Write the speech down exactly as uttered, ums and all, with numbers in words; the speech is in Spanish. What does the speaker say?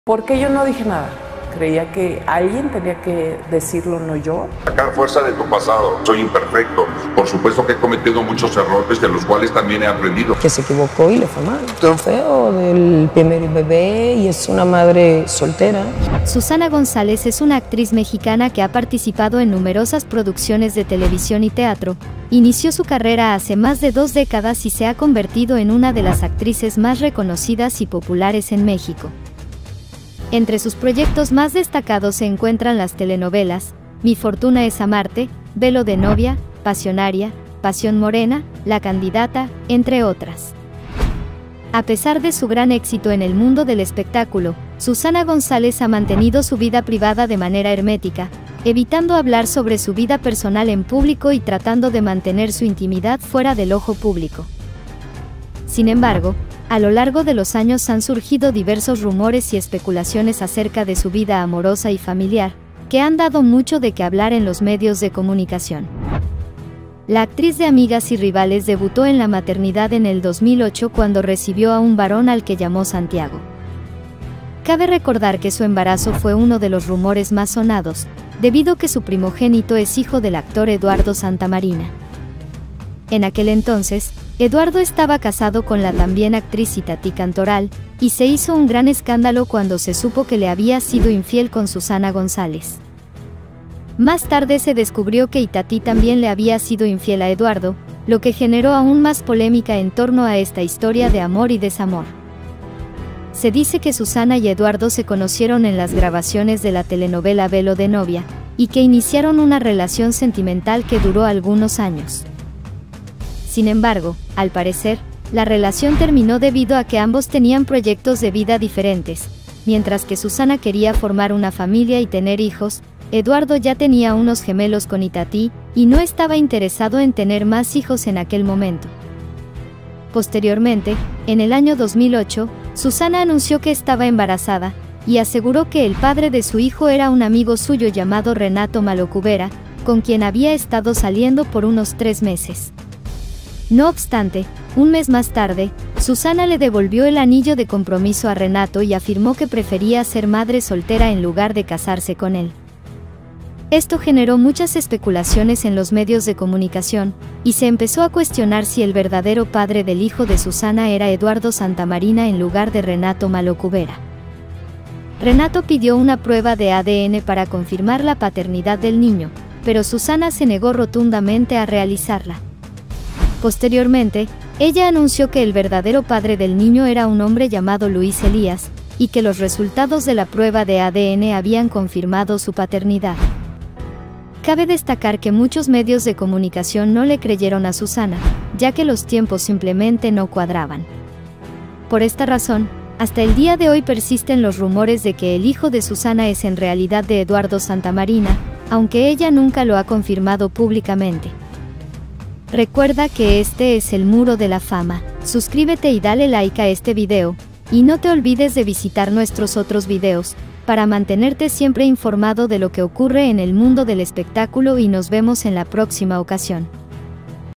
Porque yo no dije nada. Creía que alguien tenía que decirlo, no yo. Sacar fuerza de tu pasado. Soy imperfecto. Por supuesto que he cometido muchos errores, de los cuales también he aprendido. Que se equivocó y le fue mal. Todo feo del primer bebé y es una madre soltera. Susana González es una actriz mexicana que ha participado en numerosas producciones de televisión y teatro. Inició su carrera hace más de dos décadas y se ha convertido en una de las actrices más reconocidas y populares en México. Entre sus proyectos más destacados se encuentran las telenovelas Mi fortuna es amarte, Velo de novia, Pasionaria, Pasión morena, La candidata, entre otras. A pesar de su gran éxito en el mundo del espectáculo, Susana González ha mantenido su vida privada de manera hermética, evitando hablar sobre su vida personal en público y tratando de mantener su intimidad fuera del ojo público. Sin embargo, a lo largo de los años han surgido diversos rumores y especulaciones acerca de su vida amorosa y familiar, que han dado mucho de qué hablar en los medios de comunicación. La actriz de Amigas y Rivales debutó en la maternidad en el dos mil ocho cuando recibió a un varón al que llamó Santiago. Cabe recordar que su embarazo fue uno de los rumores más sonados, debido a que su primogénito es hijo del actor Eduardo Santamarina. En aquel entonces, Eduardo estaba casado con la también actriz Itatí Cantoral, y se hizo un gran escándalo cuando se supo que le había sido infiel con Susana González. Más tarde se descubrió que Itatí también le había sido infiel a Eduardo, lo que generó aún más polémica en torno a esta historia de amor y desamor. Se dice que Susana y Eduardo se conocieron en las grabaciones de la telenovela Velo de novia, y que iniciaron una relación sentimental que duró algunos años. Sin embargo, al parecer, la relación terminó debido a que ambos tenían proyectos de vida diferentes. Mientras que Susana quería formar una familia y tener hijos, Eduardo ya tenía unos gemelos con Itatí, y no estaba interesado en tener más hijos en aquel momento. Posteriormente, en el año dos mil ocho, Susana anunció que estaba embarazada, y aseguró que el padre de su hijo era un amigo suyo llamado Renato Malocubera, con quien había estado saliendo por unos tres meses. No obstante, un mes más tarde, Susana le devolvió el anillo de compromiso a Renato y afirmó que prefería ser madre soltera en lugar de casarse con él. Esto generó muchas especulaciones en los medios de comunicación, y se empezó a cuestionar si el verdadero padre del hijo de Susana era Eduardo Santamarina en lugar de Renato Malocubera. Renato pidió una prueba de A D N para confirmar la paternidad del niño, pero Susana se negó rotundamente a realizarla. Posteriormente, ella anunció que el verdadero padre del niño era un hombre llamado Luis Elías, y que los resultados de la prueba de A D N habían confirmado su paternidad. Cabe destacar que muchos medios de comunicación no le creyeron a Susana, ya que los tiempos simplemente no cuadraban. Por esta razón, hasta el día de hoy persisten los rumores de que el hijo de Susana es en realidad de Eduardo Santamarina, aunque ella nunca lo ha confirmado públicamente. Recuerda que este es el Muro de la Fama. Suscríbete y dale like a este video, y no te olvides de visitar nuestros otros videos, para mantenerte siempre informado de lo que ocurre en el mundo del espectáculo y nos vemos en la próxima ocasión.